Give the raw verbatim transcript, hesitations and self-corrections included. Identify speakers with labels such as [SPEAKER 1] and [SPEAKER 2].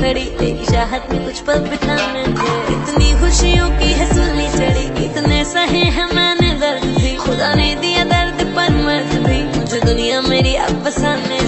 [SPEAKER 1] पड़ी, तेरी चाहत में कुछ पल बिताने थे। इतनी खुशियों की है सूली चढ़ी, इतने सहे हैं मैंने दर्द भी, खुदा ने दिया दर्द पर मर्द भी, मुझे दुनिया मेरी अब बसाने